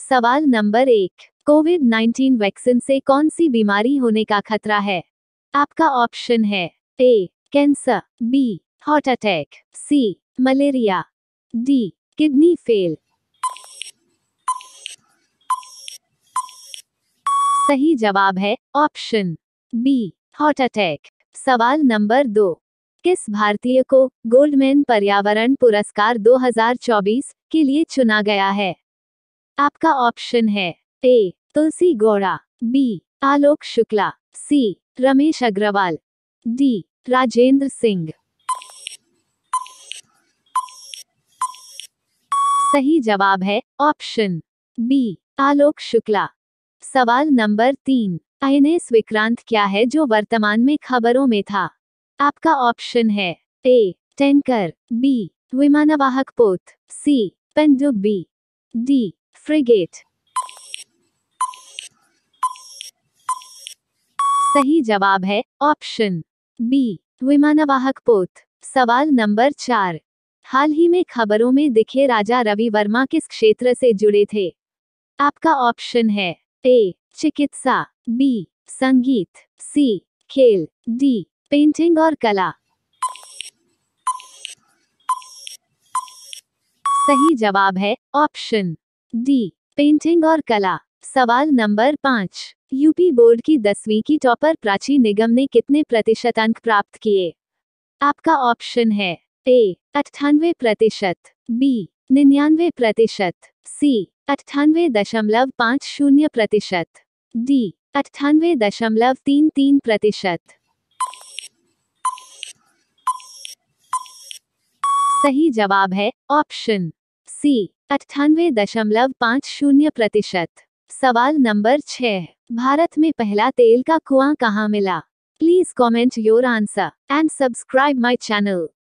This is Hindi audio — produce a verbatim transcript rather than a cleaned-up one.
सवाल नंबर एक, कोविड नाइन्टीन वैक्सीन से कौन सी बीमारी होने का खतरा है? आपका ऑप्शन है A cancer, B heart attack, C malaria, D kidney fail. सही जवाब है ऑप्शन बी हार्ट अटैक। सवाल नंबर दो, किस भारतीय को गोल्डमैन पर्यावरण पुरस्कार दो हज़ार चौबीस के लिए चुना गया है? आपका ऑप्शन है A Tulsi Gowda, B Alok Shukla, C Ramesh Agarwal, D Rajendra Singh. सही जवाब है ऑप्शन बी आलोक शुक्ला। सवाल नंबर तीन, आईएनएस विक्रांत क्या है जो वर्तमान में खबरों में था? आपका ऑप्शन है ए टैंकर, बी विमानवाहक पोत, सी पनडुब्बी, डी फ्रिगेट। सही जवाब है ऑप्शन बी विमानवाहक पोत। सवाल नंबर चार, हाल ही में खबरों में दिखे राजा रवि वर्मा किस क्षेत्र से जुड़े थे? आपका ऑप्शन है ए चिकित्सा, बी संगीत, सी खेल, डी पेंटिंग और कला। सही जवाब है ऑप्शन डी पेंटिंग और कला। सवाल नंबर पाँच, यूपी बोर्ड की दसवीं की टॉपर प्राची निगम ने कितने प्रतिशत अंक प्राप्त किए? आपका ऑप्शन है ए अट्ठानवे प्रतिशत, बी निन्यानवे प्रतिशत, सी अट्ठानवे दशमलव पाँच शून्य प्रतिशत, डी अट्ठानवे दशमलव तीन तीन प्रतिशत। सही जवाब है ऑप्शन सी अट्ठानवे दशमलव पाँच शून्य प्रतिशत। सवाल नंबर छह, भारत में पहला तेल का कुआं कहाँ मिला? Please comment your answer and subscribe my channel.